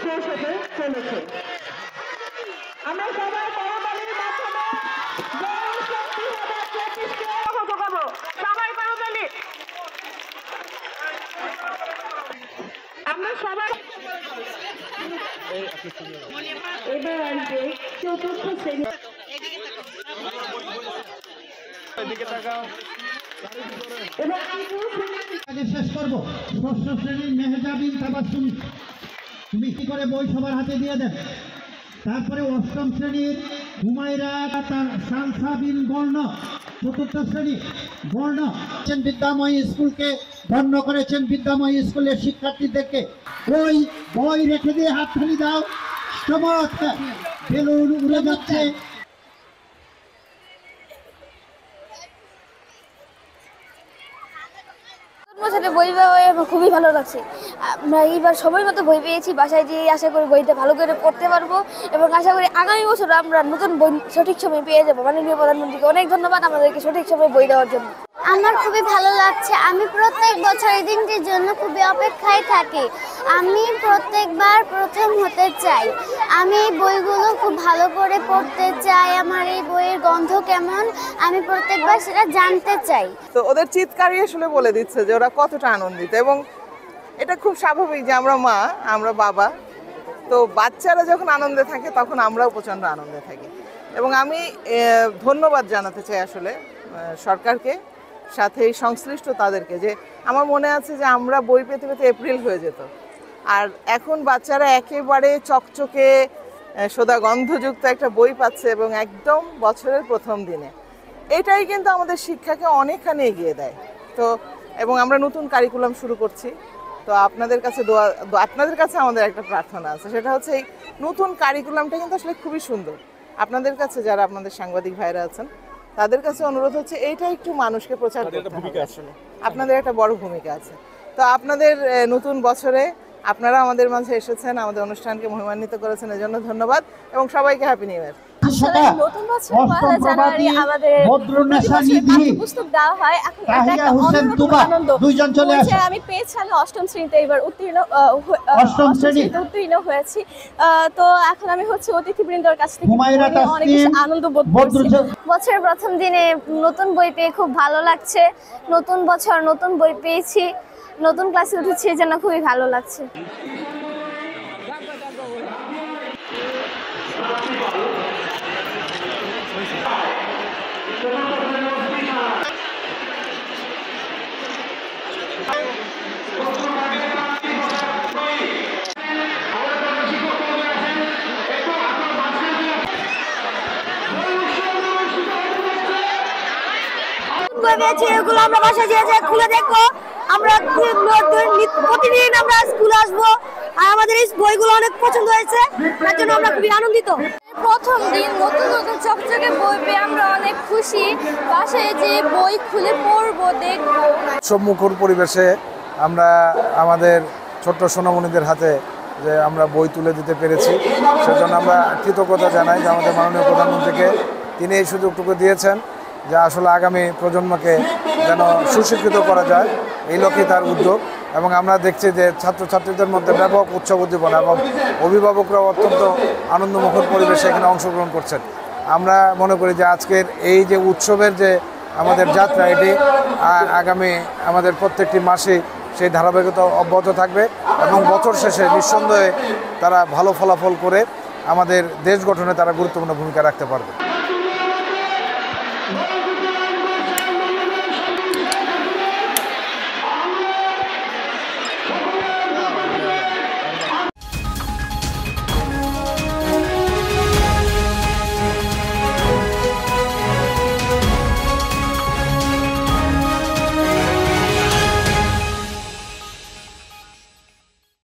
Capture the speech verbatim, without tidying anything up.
শেষ হতে চলেছে। আমরা সবাই করতালির মাধ্যমে উৎসব দুই হাজার পঁচিশকে যোগাবো। সবাই করতালি। আমরা সবাই এবার আসবে চতুর্থ শ্রেণী। শেষ করবো ষষ্ঠ শ্রেণীর মেহজাবিন তাবাসসুম, তুমি কি করে বই সবার হাতে দিয়ে দেন। তারপরে অষ্টম শ্রেণীর হুমায়রা তার সালসাবিন বর্ণ, চতুর্থ শ্রেণী বর্ণ বিদ্যাময়ী স্কুলকে ধন্য করেছেন। বিদ্যাময়ী স্কুলের শিক্ষার্থীদেরকে ওই বই রেখে দিয়ে হাততালি দাও। চমৎকার, বেলুন উড়ে যাচ্ছে। বই আমার খুবই ভালো লাগছে। আমরা এইবার সময় মতো বই পেয়েছি, বাসায় যেয়ে আশা করি বইটা ভালো করে পড়তে পারবো এবং আশা করি আগামী বছর আমরা নতুন বই সঠিক সময় পেয়ে যাবো। মাননীয় প্রধানমন্ত্রীকে অনেক ধন্যবাদ আমাদেরকে সঠিক সময় বই দেওয়ার জন্য। আমার খুবই ভালো লাগছে। আমি প্রত্যেক বছর এই দিনটির জন্য খুবই অপেক্ষায় থাকি। আমি প্রত্যেকবার প্রথম হতে চাই। আমি এই বইগুলো খুব ভালো করে পড়তে চাই। আমার এই বইয়ের গন্ধ কেমন আমি প্রত্যেকবার সেটা জানতে চাই। তো ওদের চিৎকারই আসলে বলে দিচ্ছে যে ওরা কতটা আনন্দিত, এবং এটা খুব স্বাভাবিক যে আমরা মা, আমরা বাবা, তো বাচ্চারা যখন আনন্দে থাকে তখন আমরাও প্রচণ্ড আনন্দে থাকি। এবং আমি ধন্যবাদ জানাতে চাই আসলে সরকারকে, সাথে সংশ্লিষ্ট তাদেরকে, যে আমার মনে আছে যে আমরা বই পেতে পেতে এপ্রিল হয়ে যেত, আর এখন বাচ্চারা একেবারে চকচকে সোদা গন্ধযুক্ত একটা বই পাচ্ছে এবং একদম বছরের প্রথম দিনে। এটাই কিন্তু আমাদের শিক্ষাকে অনেকখানি এগিয়ে দেয়। তো এবং আমরা নতুন কারিকুলাম শুরু করছি। তো আপনাদের কাছে দোয়া আপনাদের কাছে আমাদের একটা প্রার্থনা আছে, সেটা হচ্ছে এই নতুন কারিকুলামটা কিন্তু আসলে খুবই সুন্দর। আপনাদের কাছে যারা আপনাদের সাংবাদিক ভাইরা আছেন তাদের কাছে অনুরোধ হচ্ছে এইটা একটু মানুষকে প্রচার করতে হবে। আসলে আপনাদের একটা বড় ভূমিকা আছে। তো আপনাদের নতুন বছরে আপনারা আমাদের মাঝে এসেছেন, আমাদের অনুষ্ঠানকে মহিমান্বিত করেছেন, এজন্য ধন্যবাদ এবং সবাইকে হ্যাপি নিউ ইয়ার। নতুন বছর পয়লা জানুয়ারি আমাদের পুস্তক দেওয়া হয়। এখন এটা একটা অন্যরকম আনন্দ। আমি পেয়েছি, আমি অষ্টম শ্রেণীতে এবার উত্তীর্ণ অষ্টম শ্রেণীতে উত্তীর্ণ হয়েছি। তো এখন আমি হচ্ছে অতিথিবৃন্দর কাছ থেকে অনেক বেশি আনন্দ বোধ করছি। বছরের প্রথম দিনে নতুন বই পেয়ে খুব ভালো লাগছে। নতুন বছর নতুন বই পেয়েছি, নতুন ক্লাসে উঠেছি, এই জন্য খুবই ভালো লাগছে। এগুলো আমরা বাসায় যেয়ে যেয়ে খুলে দেখবো। আমরা প্রতিদিন আমরা স্কুলে আসবো, আর আমাদের এই বইগুলো অনেক পছন্দ হয়েছে, তার জন্য আমরা খুবই আনন্দিত। প্রথম দিন নতুন নতুন চকচকে বই পেয়ে আমরা অনেক খুশি। বাসায় যে বই খুলে পড়বো, দেখবো। উৎসবমুখর পরিবেশে আমরা আমাদের ছোট্ট সোনামণিদের হাতে যে আমরা বই তুলে দিতে পেরেছি, সেজন্য আমরা কৃতজ্ঞতা জানাই যে আমাদের মাননীয় প্রধানমন্ত্রীকে। তিনি এই সুযোগটুকু দিয়েছেন যে আসলে আগামী প্রজন্মকে যেন সুশিক্ষিত করা যায়, এই লক্ষ্যে তার উদ্যোগ। এবং আমরা দেখছি যে ছাত্রছাত্রীদের মধ্যে ব্যাপক উৎসব উদ্দীপনা এবং অভিভাবকরাও অত্যন্ত আনন্দমুখর পরিবেশে এখানে অংশগ্রহণ করছেন। আমরা মনে করি যে আজকের এই যে উৎসবের যে আমাদের যাত্রা, এটি আগামী আমাদের প্রত্যেকটি মাসে সেই ধারাবাহিকতা অব্যাহত থাকবে এবং বছর শেষে নিঃসন্দেহে তারা ভালো ফলাফল করে আমাদের দেশ গঠনে তারা গুরুত্বপূর্ণ ভূমিকা রাখতে পারবে।